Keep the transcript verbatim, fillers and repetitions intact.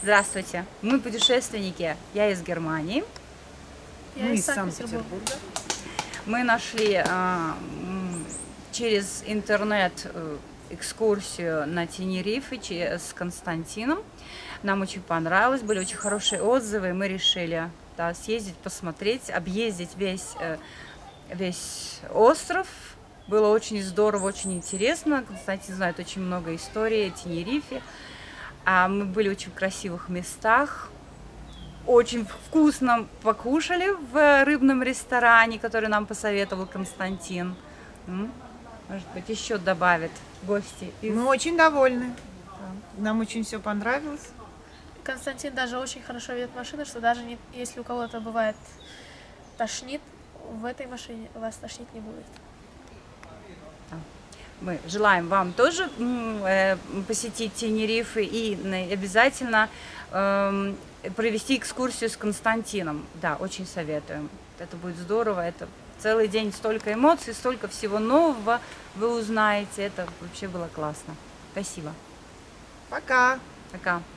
Здравствуйте, мы путешественники, я из Германии. Я из Санкт-Петербурга. Мы нашли а, через интернет экскурсию на Тенерифе с Константином. Нам очень понравилось, были очень хорошие отзывы, и мы решили да, съездить, посмотреть, объездить весь, весь остров. Было очень здорово, очень интересно. Константин знает очень много историй о Тенерифе. А мы были в очень красивых местах, очень вкусно покушали в рыбном ресторане, который нам посоветовал Константин. Может быть, еще добавит гости. Из... Мы очень довольны. Нам очень все понравилось. Константин даже очень хорошо ведет машину, что даже не, если у кого-то бывает тошнит, в этой машине вас тошнить не будет. Мы желаем вам тоже посетить Тенерифе и обязательно э, провести экскурсию с Константином. Да, очень советуем. Это будет здорово. Это целый день столько эмоций, столько всего нового вы узнаете. Это вообще было классно. Спасибо. Пока. Пока.